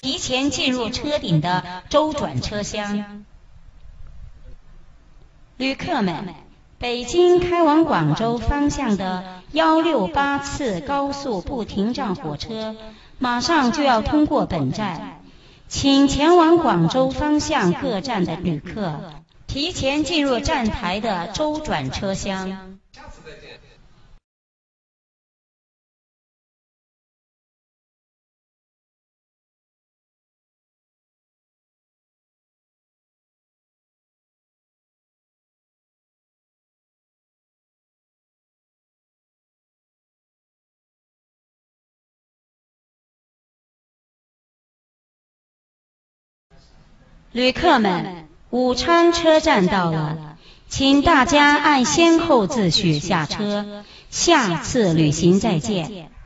提前进入车顶的周转车厢。旅客们，北京开往广州方向的168次高速不停站火车马上就要通过本站，请前往广州方向各站的旅客提前进入站台的周转车厢。旅客们，武昌车站到了，请大家按先后次序下车，下次旅行再见。